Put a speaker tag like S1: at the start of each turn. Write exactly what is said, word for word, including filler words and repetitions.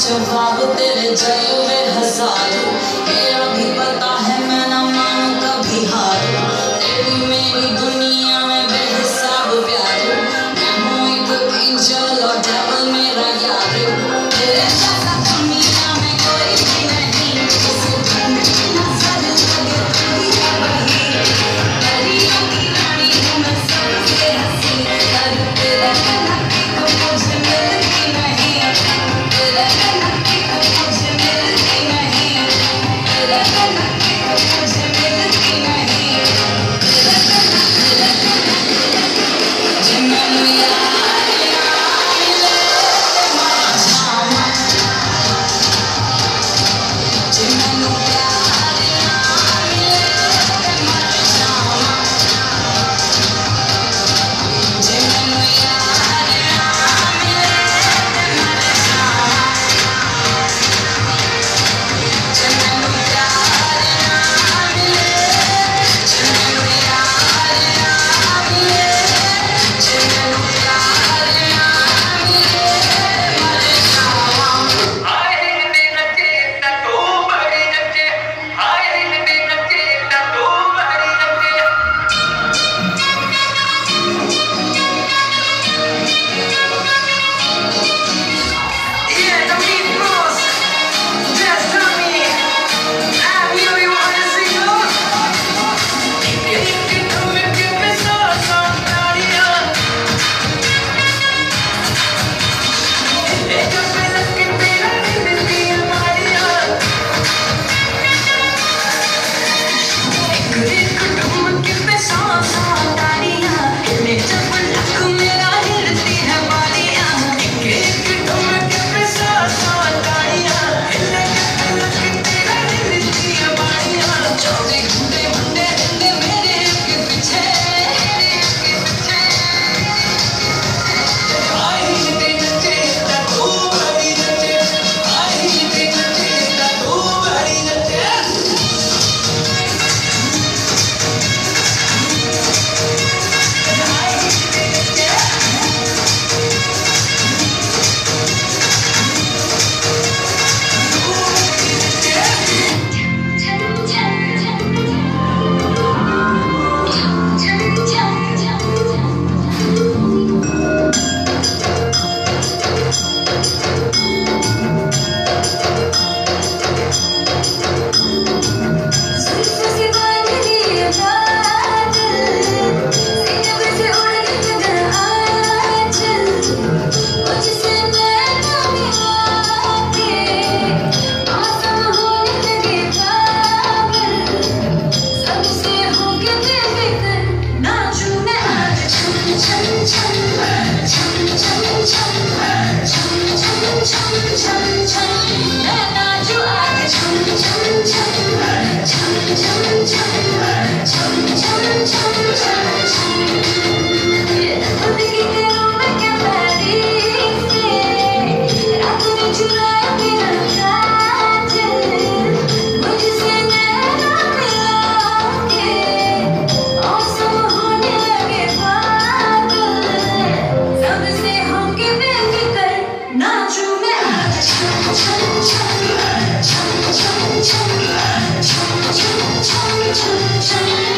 S1: जवाब तेरे जलवे हजारों, मेरा भी पता है मैं ना मानूं कभी हारूं। तेरी मेरी दुनिया में बेहिसाब प्यार, मैं हूँ एक एंजल और डेविल मेरा यार। तेरे जैसा दुनिया में कोई भी नहीं, किसी ढूंढ की नजर लगे तेरी है वही। परियों की रानी हूँ मैं सबसे हंसी, पर तेरे नखरे को मुझे मिलती नहीं। तेरे नखरे को मुझे मिलती नहीं। तेरे नखरे को मुझे मिलती नहीं। तेरे नखरे जे मैनू यार ना मिले ते मर जावां, जे मैनू प्यार ना मिले ते मर जावां, जे मैनू यार ना मिले ते मर जावां, जे मैनू प्यार ना मिले, जे मैनू यार ना मिले, जे मैनू प्यार ना मिले मर जावां।
S2: हाय रे नचे ता तू बड़ी नचे, हाय रे नचे ता तू बड़ी नचे। Yeah, the meat boss, that's Tommy. I knew you wanted to see more. You can come and give me some, some naughty. It's just been looking better than this being mighty. Good, good, come give me some, some naughty. It's just been looking मेरा हिलती है बालियाँ। एक एक come give me some, some naughty. It's just been looking better than this being mighty.
S1: चौथे घंटे घंटे घंटे मेरे के पीछे, के पीछे।
S2: हाय रे नचे ता तू बड़ी नचे, हाय रे नचे ता तू बड़ी नचे।
S1: Chum chum chum chum chum chum chum chum chum.